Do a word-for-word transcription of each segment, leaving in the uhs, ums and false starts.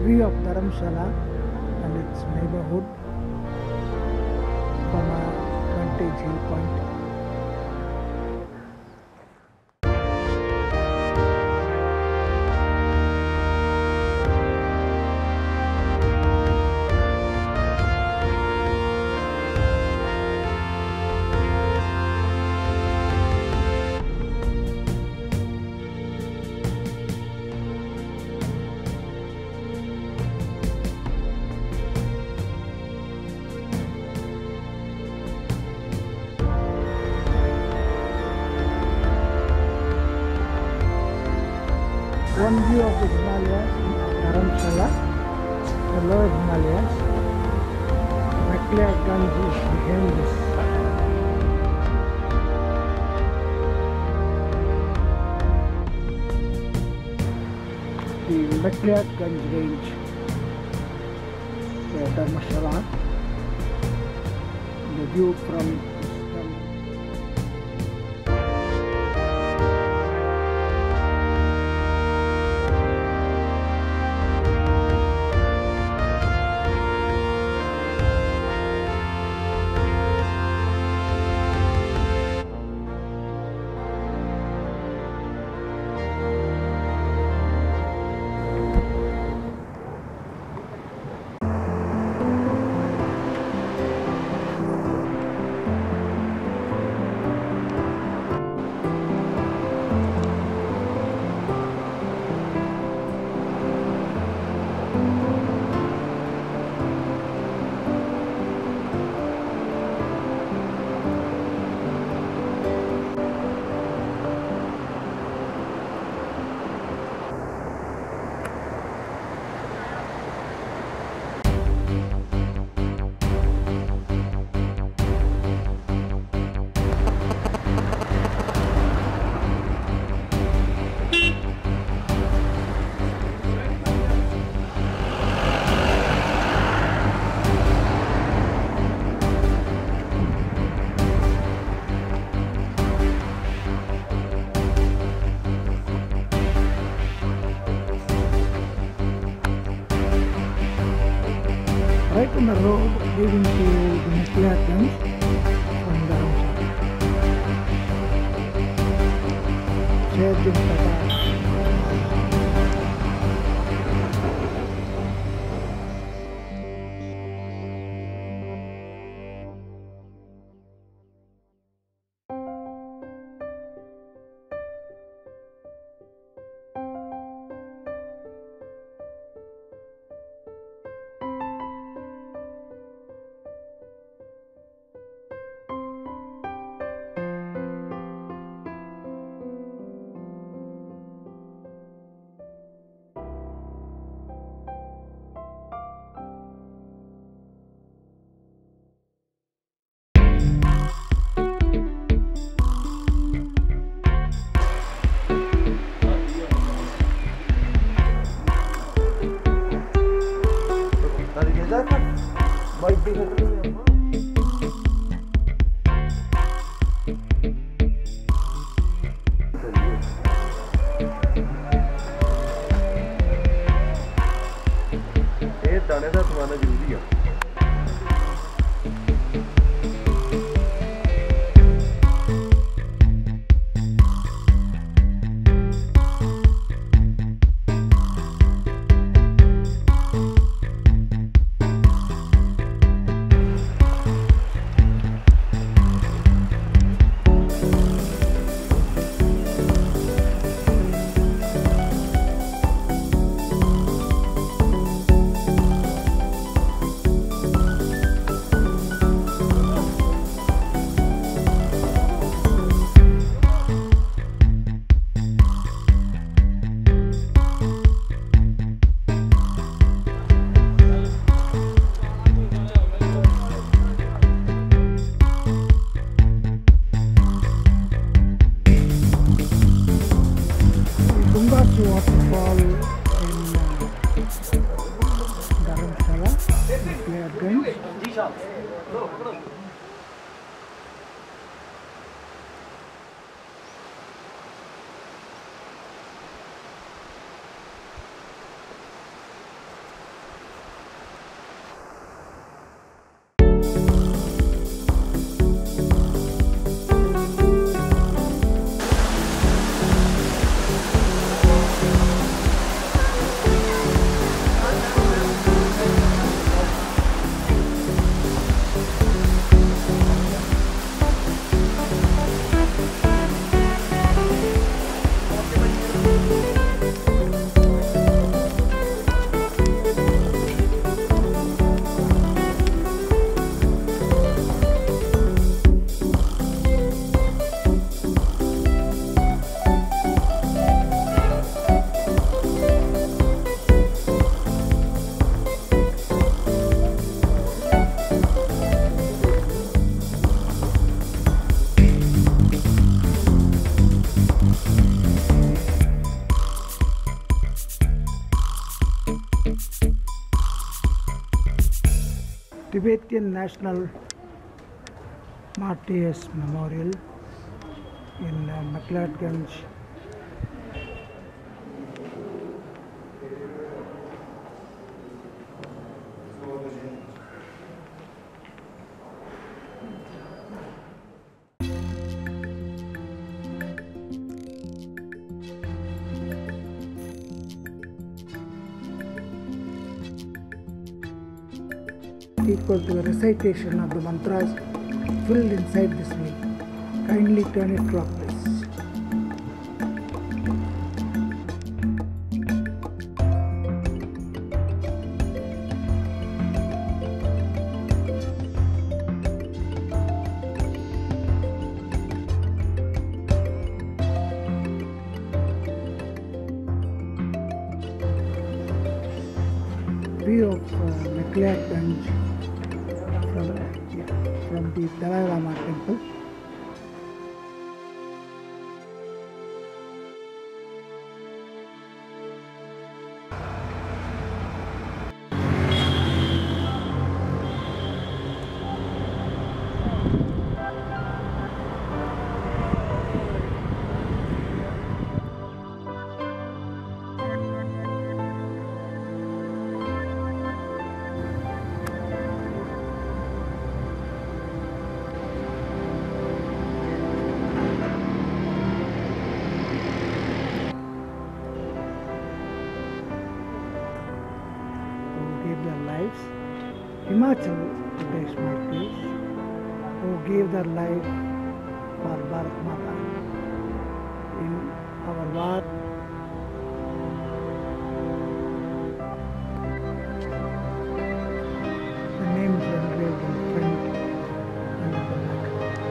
view of Dharamshala and its neighborhood from a vantage hill point. One view of the Himalayas in Dharamshala, the lower Himalayas. McLeod Gunj is behind this. The McLeod Gunj range, the Dharamshala. The view from right on the road leading to the McLeod Gunj from Dharamshala. Sher, Jung, Thapa. दाने का समाना जरूरी है। Waterfall in Dharamshala, McLeod Gunj. Tibetan National Martyrs Memorial in uh, McLeod Gunj. Equal to the recitation of the mantras filled inside this wheel. Kindly turn it clockwise. View of uh, McLeod Gunj from, yeah, from the Dalai Lama temple. Himachal Pradesh Martyrs who gave their life for Bharat Mata in our war. The names are engraved in print and at the back.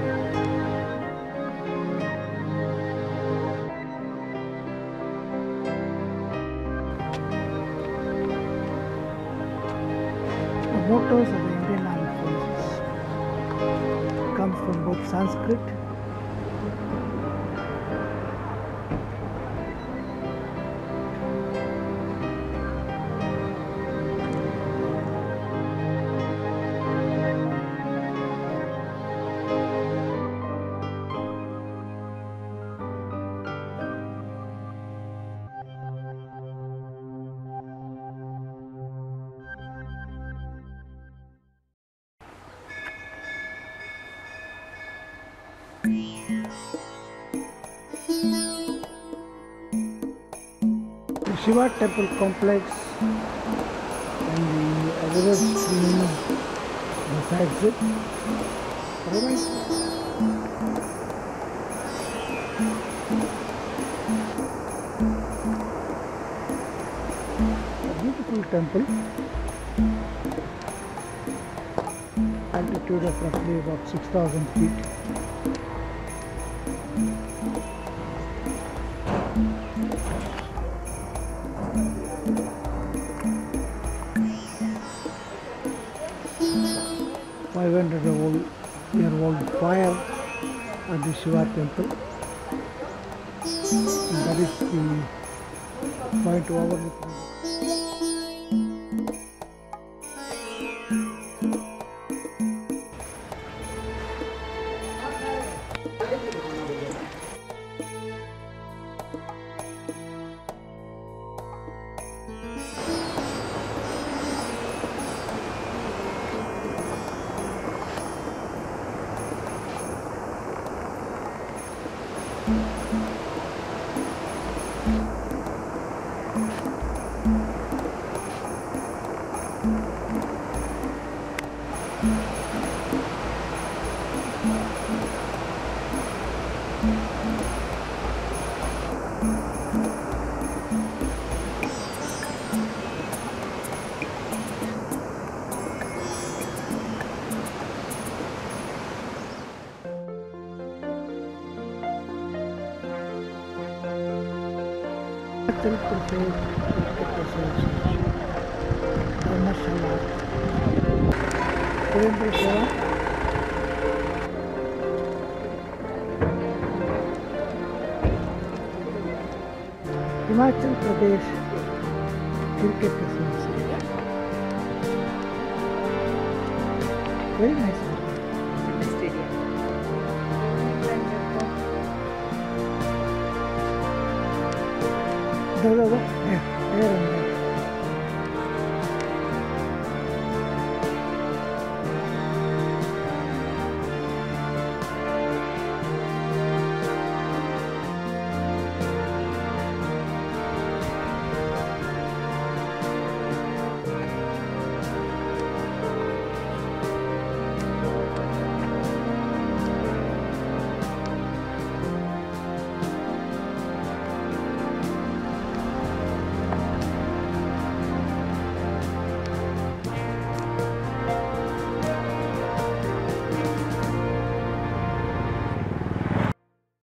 The mottos of the Indian Armed Forces comes from both Sanskrit Shiva temple complex and the river stream besides it. Otherwise, a beautiful temple, altitude of roughly about six thousand feet. five hundred year old fire at the Shiva temple, and that is the point to overlook. Himachal Pradesh Dharamshala Sightseeing. Himachal Pradesh Cricket Association. Very nice. Fitness stadium. Go, go, go. There, there and there.